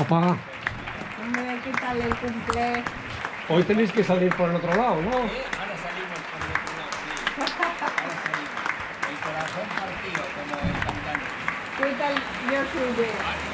Opa, Hombre, ¿qué tal el cumple? hoy tenéis que salir por el otro lado, ¿no? Ahora salimos por el otro lado, sí. Ahora salimos. El corazón partido, como el cantante. ¿Qué tal yo sube?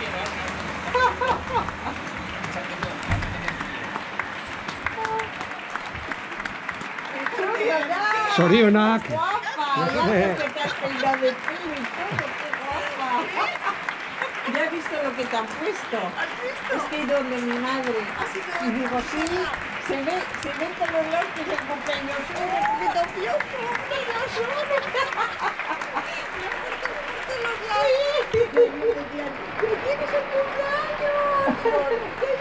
Sorionak. Guapa, ya sé que te has peinado de pelo y todo, qué guapa. Ya he visto lo que te han puesto. Es que he ido donde mi madre. Y digo, sí, se ve todos los lados que es el cumpleaños uno, porque te vio cumpleaños uno. ¿Qué tienes el cumpleaños?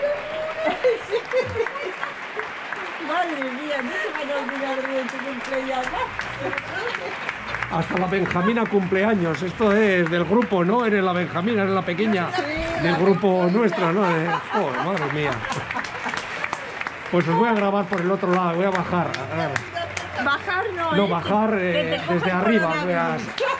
Madre mía, no se van a olvidar de tu cumpleaños. Hasta la Benjamina cumpleaños. Esto es del grupo, ¿no? Eres la Benjamina, eres la pequeña del grupo nuestro, ¿no? Joder, madre mía. Pues os voy a grabar por el otro lado, voy a bajar. A ver. Bajar no, No, bajar que te coge desde el arriba. coronavirus.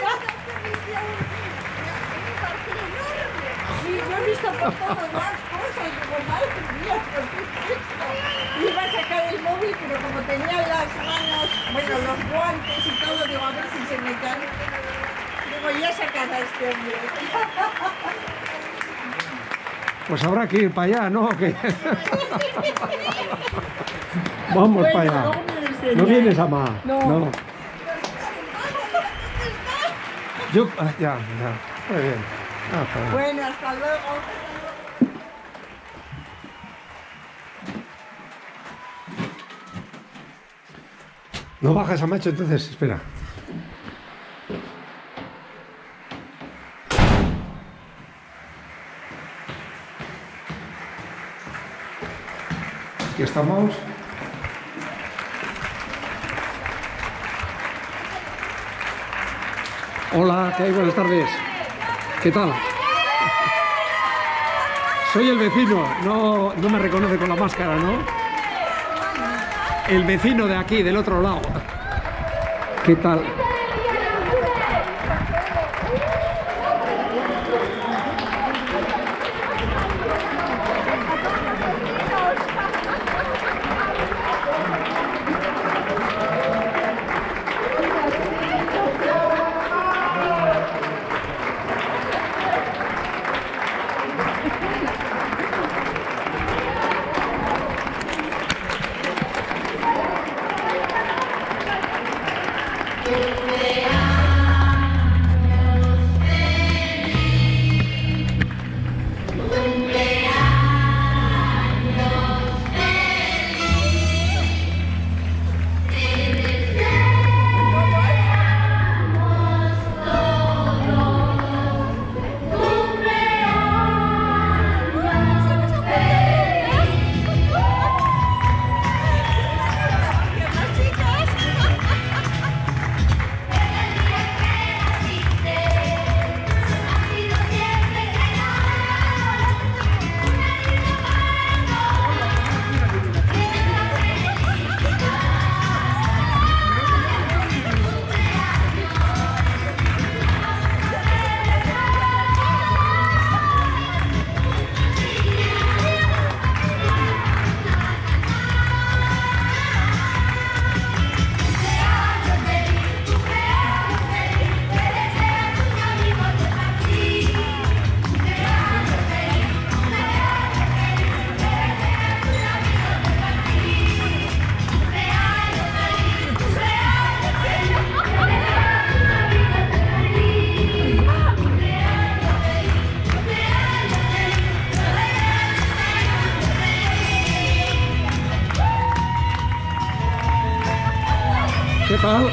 Sí, yo he visto por todas las cosas, digo, madre mía, ¿pero qué es esto? Iba a sacar el móvil, pero como tenía las manos, bueno, los guantes y todo, digo, a ver si se me cae. Digo, ya sacan a este hombre. Pues habrá que ir para allá, ¿no? Que... Vamos Bueno, para allá. luego me lo enseñas. ¿No vienes a más? No. Yo... ya. Muy bien. Está bien. Bueno, hasta luego. No bajas a macho, entonces, espera. Aquí estamos. Hola, ¿qué hay? Buenas tardes. ¿Qué tal? Soy el vecino, no me reconoce con la máscara, ¿no? El vecino de aquí, del otro lado. ¿Qué tal? ¿Qué tal?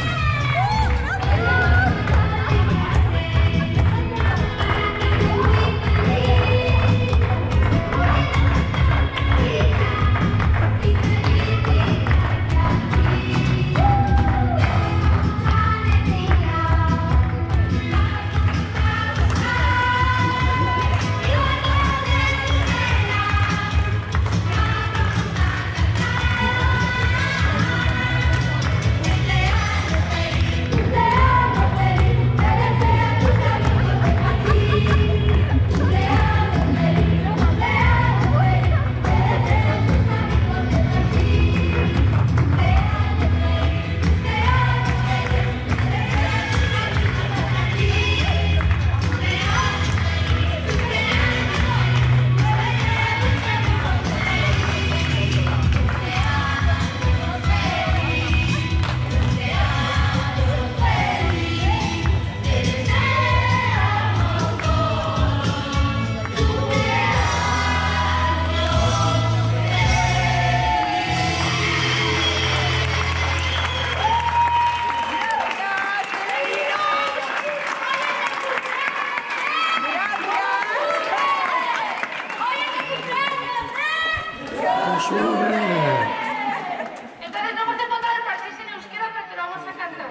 Entonces no hemos encontrado el francés en euskera, pero te lo vamos a cantar.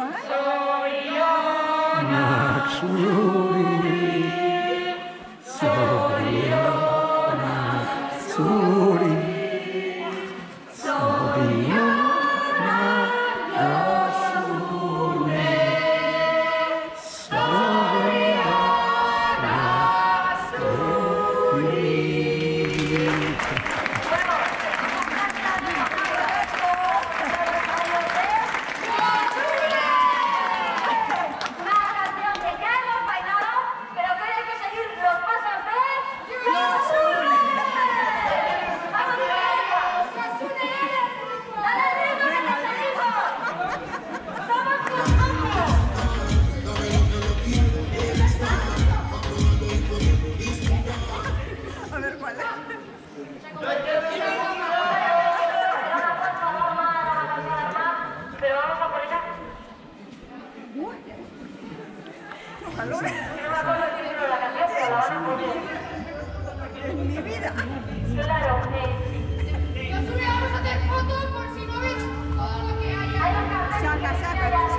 En mi vida. Claro, nosotros vamos a hacer fotos por si no ves todo lo que hay. Saca, saca.